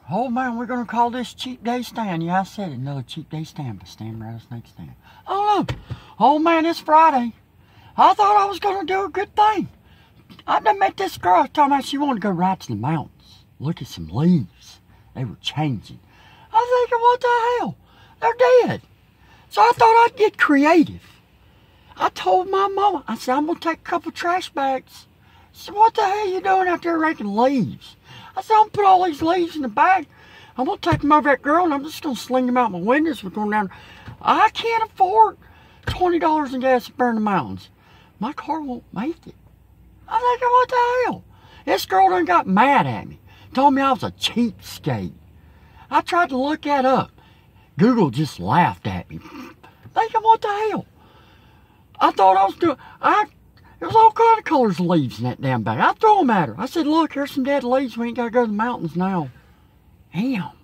Oh man, we're gonna call this cheap day stand. Yeah, I said it, another cheap day stand, but stand rattlesnake stand. Oh no. Oh man, it's Friday. I thought I was gonna do a good thing. I done met this girl talking about she wanted to go right to the mountains. Look at some leaves. They were changing. I'm thinking, what the hell? They're dead. So I thought I'd get creative. I told my mama, I said, I'm gonna take a couple trash bags. She said, what the hell you doing out there raking leaves? I said, I'm gonna put all these leaves in the bag. I'm gonna take them over to that girl and I'm just gonna sling them out my windows. We're going down. I can't afford $20 in gas to burn the mountains. My car won't make it. I'm thinking, what the hell? This girl done got mad at me. Told me I was a cheapskate. I tried to look that up. Google just laughed at me. Thinking, what the hell? I thought I was doing, there was all kind of colors of leaves in that damn bag. I threw them at her. I said, look, here's some dead leaves. We ain't got to go to the mountains now. Damn.